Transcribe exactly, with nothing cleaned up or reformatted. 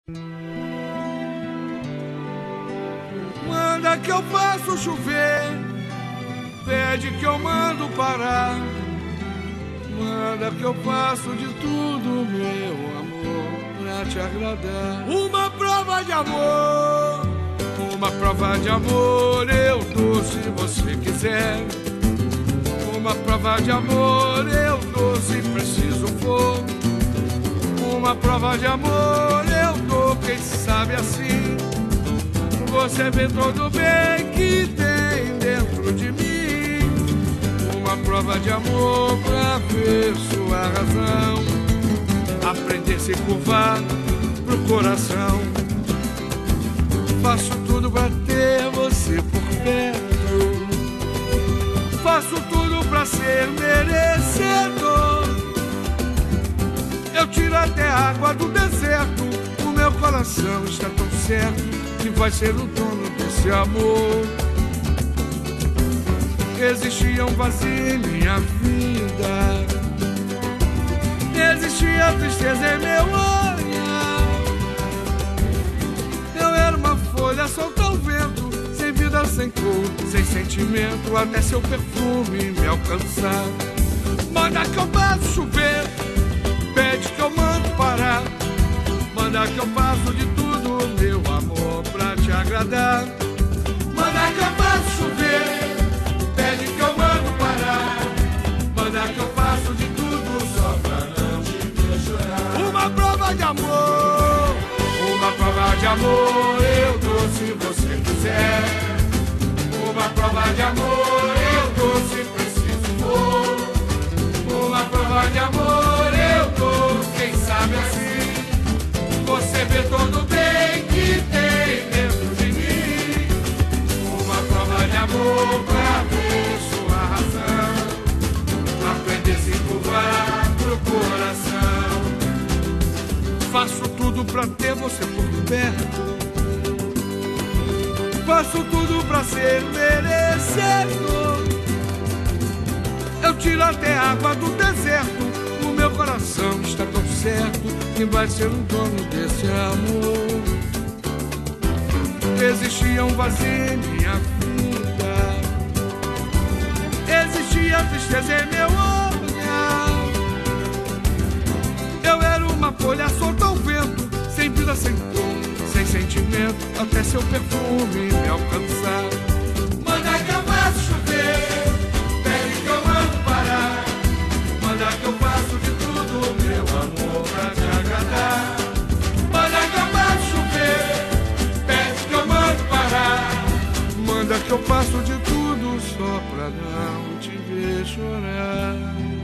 Manda que eu faço chover, pede que eu mando parar. Manda que eu faço de tudo, meu amor, pra te agradar. Uma prova de amor, uma prova de amor eu dou se você quiser. Uma prova de amor eu dou se preciso for. Uma prova de amor eu dou, quem sabe assim você vê todo o bem que tem dentro de mim. Uma prova de amor pra ver sua razão, aprender a se curvar pro coração. Faço tudo pra ter você por perto, faço tudo pra ser merecedor. Eu tiro até a água do deserto, o meu coração está tão certo que vai ser o dono desse amor. Existia um vazio em minha vida, existia tristeza em meu olhar. Eu era uma folha solta ao vento, sem vida, sem cor, sem sentimento, até seu perfume me alcançar. Manda que eu faço chover, pede que eu mando parar. Manda que eu faço de tudo, meu amor, pra te agradar. Manda que eu faço chover, pede que eu mando parar. Manda que eu faço de tudo só pra não te ver chorar. Uma prova de amor, uma prova de amor eu dou se você quiser. Uma prova de amor eu dou se preciso for. Uma prova de amor eu dou, quem sabe assim você vê todo o bem que tem dentro de mim. Uma prova de amor pra ver sua razão, aprender a se curvar pro coração. Faço tudo pra ter você por perto, faço tudo pra ser merecedor. Eu tiro até a água do deserto, o meu coração está tão certo que vai ser o dono desse amor. Existia um vazio em minha vida, existia tristeza em meu olhar. Eu era uma folha solta ao vento, sem vida, sem cor, sem sentimento, até seu perfume me alcançar. Manda que eu faço chover, pede que eu mando parar. Manda que eu faço de tudo, meu amor, pra te agradar. Manda que eu faço chover, pede que eu mando parar. Manda que eu faço de tudo só pra não te ver chorar.